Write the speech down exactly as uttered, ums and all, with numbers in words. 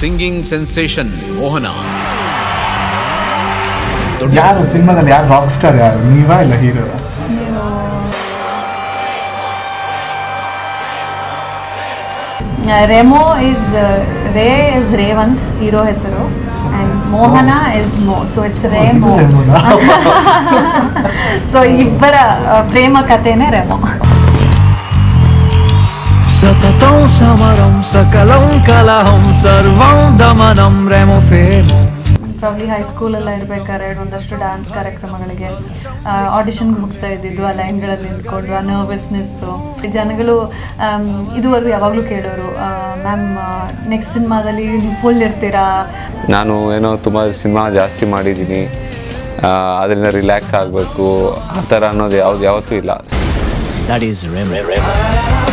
Singing sensation ಮೋಹನ. ಯಾರು ಸಿನಿಮಾದಲ್ಲಿ ಯಾರು ರಾಕ್ ಸ್ಟಾರ್, ಯಾರು ನೀವಾ ಇಲ್ಲ hero? Remo is Re is Revanth hero ಹೆಸರು, and Mohana is Mo, so it's Remo. So ಇಬ್ಬರ ಪ್ರೇಮ ಕಥೆನೇ ರೆಮೋ. ಸತತಂ ಸಮರಂ ಸಕಲಂ ಕಲಹಂ ಸರ್ವಂ ದಮನಂ ರೆಮೋ ಫೇಮೋ. ಪ್ರೌಲಿ ಹೈಸ್ಕೂಲೆಲ್ಲ ಇರಬೇಕಾದ್ರೆ ಒಂದಷ್ಟು ಡ್ಯಾನ್ಸ್ ಕಾರ್ಯಕ್ರಮಗಳಿಗೆ ಆಡಿಷನ್ಗೆ ಹೋಗ್ತಾ ಇದ್ದಿದ್ದು, ಆ ಲೈನ್ಗಳಲ್ಲಿ ನಿಂತ್ಕೊಂಡು ಆ ನರ್ವಸ್ನೆಸ್ಸು. ಜನಗಳು ಇದುವರೆಗೂ ಯಾವಾಗಲೂ ಕೇಳೋರು, ಮ್ಯಾಮ್ ನೆಕ್ಸ್ಟ್ ಸಿನಿಮಾದಲ್ಲಿ ನೀವು ಫುಲ್ ಇರ್ತೀರಾ? ನಾನು ಏನೋ ತುಂಬ ಸಿನಿಮಾ ಜಾಸ್ತಿ ಮಾಡಿದ್ದೀನಿ, ಅದರಿಂದ ರಿಲ್ಯಾಕ್ಸ್ ಆಗಬೇಕು ಆ ಥರ ಅನ್ನೋದು ಯಾವ್ದು ಯಾವತ್ತೂ ಇಲ್ಲ. That is Rhymo.